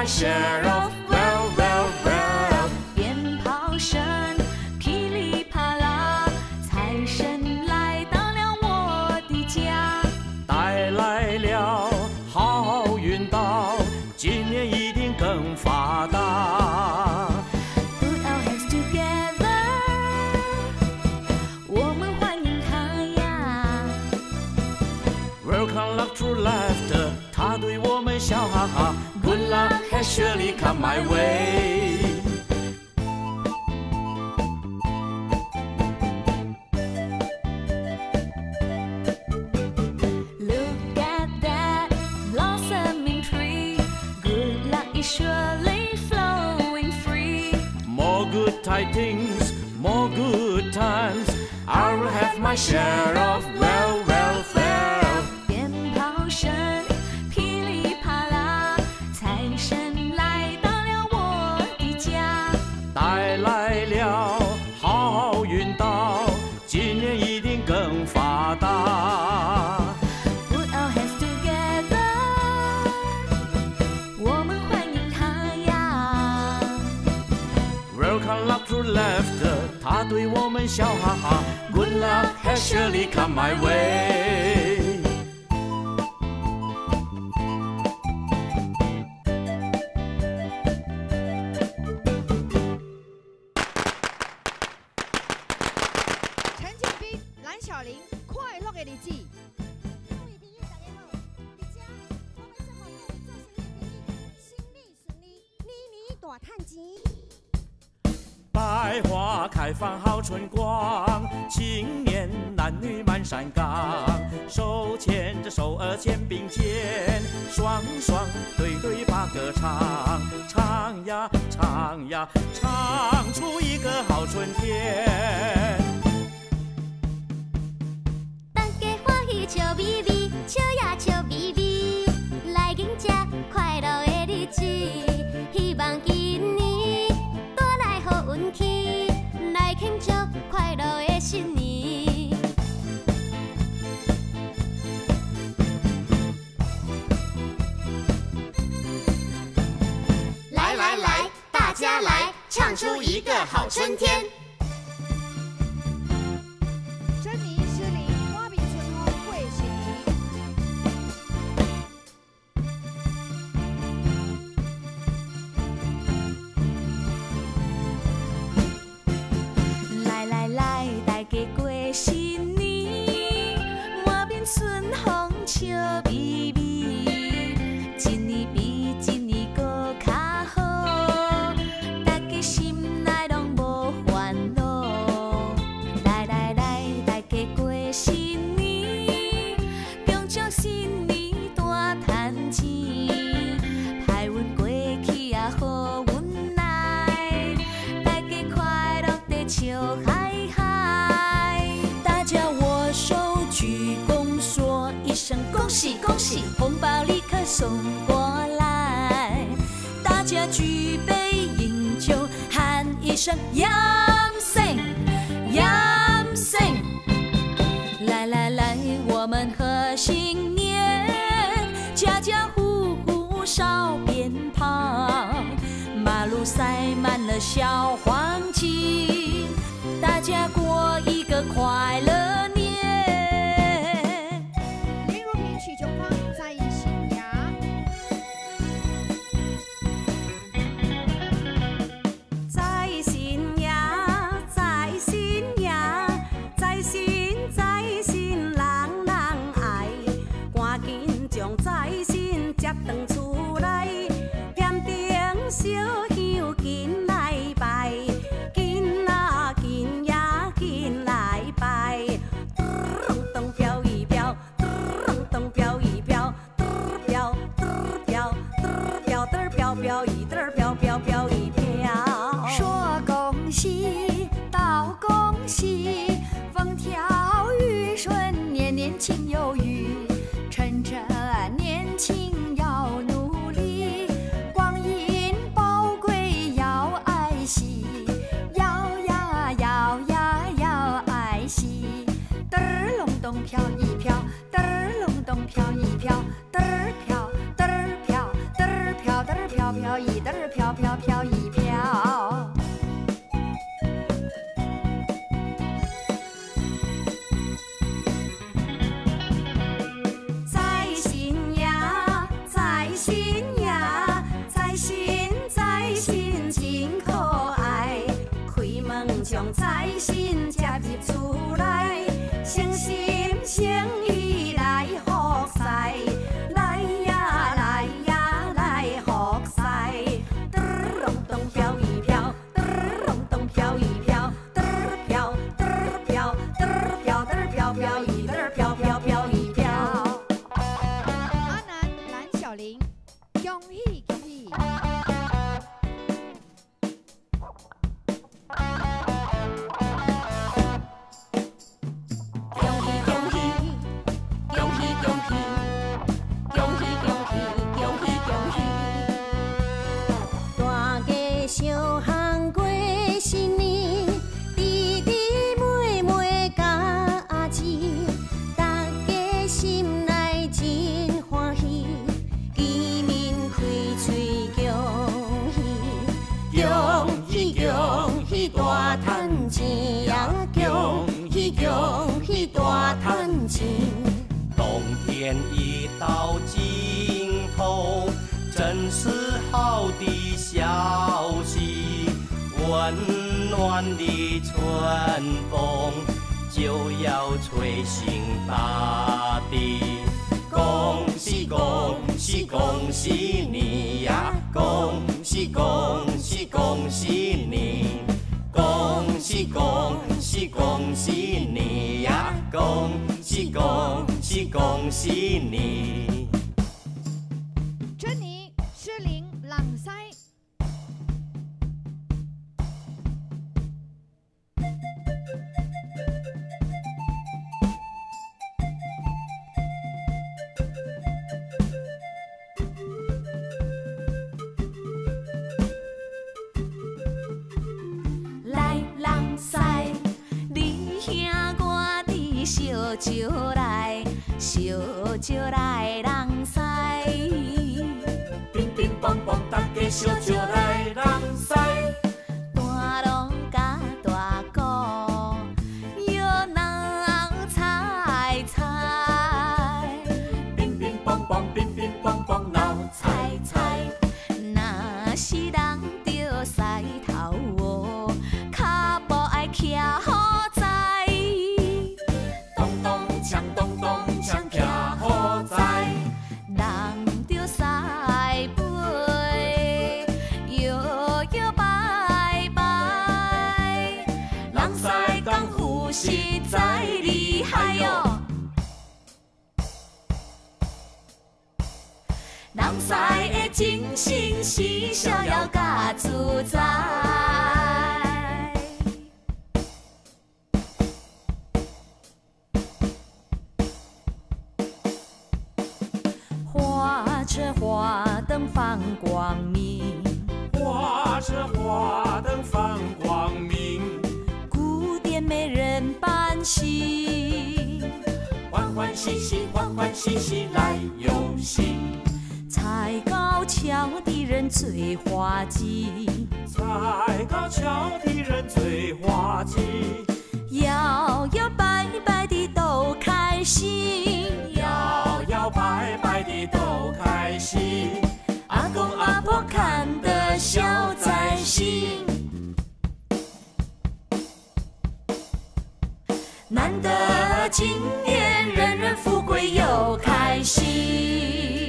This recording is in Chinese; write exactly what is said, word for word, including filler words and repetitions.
my share of well, well, well。 鞭炮声噼里啪啦，财神来到了我的家， 带来了好运到，今年一定更发达。 Put our hands together， 我们欢迎他呀。 Welcome luck through laughter， 他对我们笑哈哈。Good luck has surely come my way。 Look at that blossoming tree. Good luck is surely flowing free. More good tidings, more good times. I will have my share of well, well, well。 鞭炮声噼里啪啦，财神来到了我的家， 带来了好运到，今年一定更发达。 Put our hands together， 我们欢迎他呀。 Welcome luck through laughter， 他对我们笑哈哈。Good luck has surely come my way。 陈建斌、蓝小玲，快乐的日子。 各位朋友，大家好！伫遮，我们祝福各位做生意的朋友，心理顺利，年年大赚钱。 百花开放好春光，青年男女满山岗，手牵着手儿肩并肩，双双对对把歌唱，唱呀唱呀唱出一个好春天。 大家欢喜笑眯眯，笑呀笑眯眯，来迎接快乐的日子。希望今年带来好运气，来庆祝快乐的新年。来来来，大家来，唱出一个好春天。 珍妮、诗玲，花饼春风贵新年。 来来来，大家过新年，满面春风笑眯眯，一年比一年搁较好，大家心内拢无烦恼。来来来，大家过新年，恭祝新年大赚钱，歹运过去也好运来，大家快乐地笑嗨嗨。大家握手鞠躬，说一声恭喜恭喜，红包立刻送过来。大家举杯饮酒，喊一声 Yam Sing Yam Sing。来来来，我们贺新年，家家户户烧鞭炮，马路塞满了小黄旗，大家过一个快乐年。 林如萍、许琼芳在新牙。 在新呀，在新呀，在新在新人人爱，赶紧将在新接转厝内，点灯烧香紧来拜，紧啊紧呀紧来拜，咚咚飘一飘，咚咚飘一飘，嘚飘嘚飘嘚飘嘚飘飘一嘚飘飘飘一飘。 说恭喜，道恭喜，风调雨顺，年年情有余。趁着年轻要努力，光阴宝贵要爱惜，要呀要呀要爱惜。嘚儿隆咚飘一飘，嘚儿隆咚飘一飘，嘚儿飘嘚儿飘嘚儿飘嘚儿飘飘。 财神才入厝内，诚心诚意来服侍，来呀来呀来服侍，嘚儿隆咚飘一飘，嘚儿隆咚飘一飘，嘚儿飘嘚儿飘嘚儿飘嘚儿飘飘一嘚儿飘飘飘一飘。 阿南蓝小玲，恭喜恭喜！ 小巷过新年，弟弟妹妹家姊，大家心内真欢喜，见面开嘴恭喜，恭喜恭喜大赚钱呀，恭喜恭喜大赚钱。 冬天已到尽头，真是好的消息，温暖的春风就要吹醒大地。恭喜恭喜恭喜你呀！恭喜恭喜恭喜你！恭喜恭喜恭喜你呀！恭喜恭喜恭喜你！ 珍妮、诗玲、朗塞。 来人师，你兄我弟烧酒来，烧酒来人师。 乒乒乓乓，大家烧酒来人师。 大龙甲大鼓，摇人采采。 乒乒乓乓，乒乒乓乓，闹采采。 若是人着狮头喔，脚步爱徛好在。 咚咚锵，咚咚锵，徛好在。 人着狮背，摇摇摆摆。人狮功夫实在厉害哟。人狮的精神是逍遥甲自在。花车花灯放光明， 花车花灯放光明， 古典美人扮戏， 欢欢喜喜，欢欢喜喜来游戏。 才高桥的人最滑稽， 才高桥的人最滑稽， 摇摇摆摆的都开心， 摇摇摆摆的都开心。 阿公阿婆看得笑在心，难得今年人人富贵又开心。